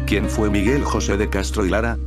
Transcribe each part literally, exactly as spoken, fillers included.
¿Quién fue Miguel José de Castro y Lara?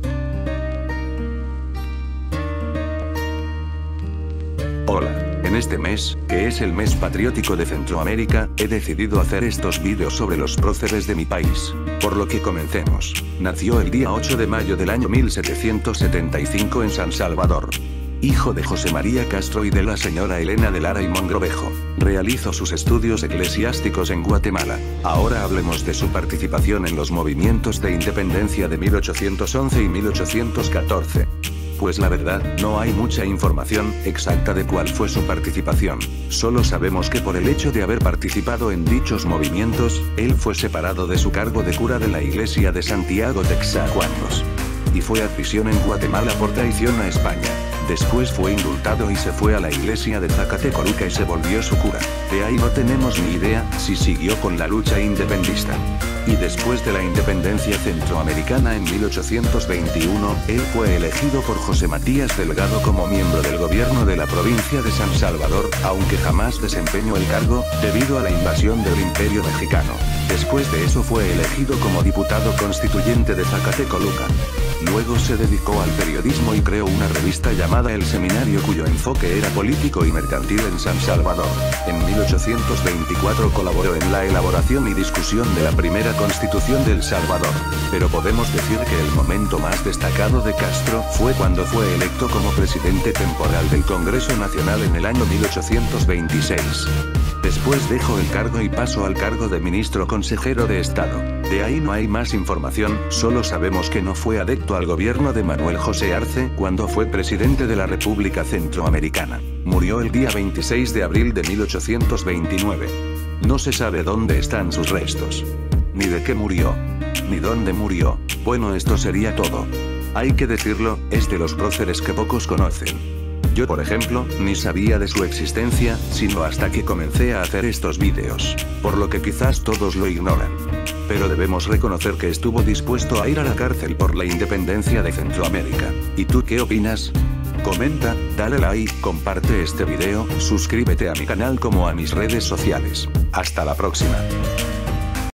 Hola. En este mes, que es el mes patriótico de Centroamérica, he decidido hacer estos vídeos sobre los próceres de mi país. Por lo que comencemos. Nació el día ocho de mayo del año mil setecientos setenta y cinco en San Salvador. Hijo de José María Castro y de la señora Elena de Lara y Mongrovejo. Realizó sus estudios eclesiásticos en Guatemala. Ahora hablemos de su participación en los movimientos de independencia de mil ochocientos once y mil ochocientos catorce. Pues la verdad, no hay mucha información exacta de cuál fue su participación. Solo sabemos que por el hecho de haber participado en dichos movimientos, él fue separado de su cargo de cura de la iglesia de Santiago Texacuanos. Y fue a prisión en Guatemala por traición a España. Después fue indultado y se fue a la iglesia de Zacatecoluca y se volvió su cura. De ahí no tenemos ni idea si siguió con la lucha independista. Y después de la independencia centroamericana en mil ochocientos veintiuno, él fue elegido por José Matías Delgado como miembro del gobierno de la provincia de San Salvador, aunque jamás desempeñó el cargo, debido a la invasión del Imperio Mexicano. Después de eso fue elegido como diputado constituyente de Zacatecoluca. Luego se dedicó al periodismo y creó una revista llamada El Seminario, cuyo enfoque era político y mercantil en San Salvador. En mil ochocientos veinticuatro colaboró en la elaboración y discusión de la primera Constitución de El Salvador. Pero podemos decir que el momento más destacado de Castro fue cuando fue electo como presidente temporal del Congreso Nacional en el año mil ochocientos veintiséis. Después dejó el cargo y pasó al cargo de ministro consejero de Estado. De ahí no hay más información, solo sabemos que no fue adepto al gobierno de Manuel José Arce cuando fue presidente de la República Centroamericana. Murió el día veintiséis de abril de mil ochocientos veintinueve. No se sabe dónde están sus restos. Ni de qué murió. Ni dónde murió. Bueno, esto sería todo. Hay que decirlo, es de los próceres que pocos conocen. Yo, por ejemplo, ni sabía de su existencia, sino hasta que comencé a hacer estos vídeos. Por lo que quizás todos lo ignoran. Pero debemos reconocer que estuvo dispuesto a ir a la cárcel por la independencia de Centroamérica. ¿Y tú qué opinas? Comenta, dale like, comparte este video, suscríbete a mi canal como a mis redes sociales. Hasta la próxima.